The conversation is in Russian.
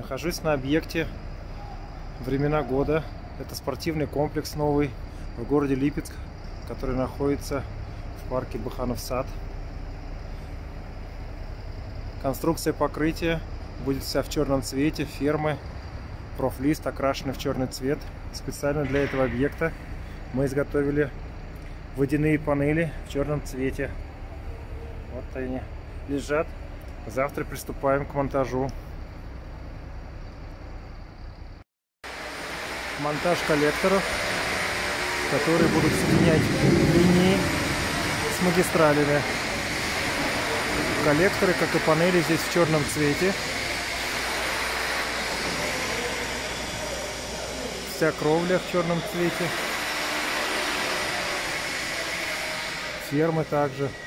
Нахожусь на объекте «Времена года». Это спортивный комплекс новый в городе Липецк, который находится в парке Быханов сад. Конструкция покрытия будет вся в черном цвете, фермы, профлист окрашенный в черный цвет. Специально для этого объекта мы изготовили водяные панели в черном цвете. Вот они лежат. Завтра приступаем к монтажу. Монтаж коллекторов, которые будут соединять линии с магистралями. Коллекторы, как и панели, здесь в черном цвете. Вся кровля в черном цвете. Фермы также.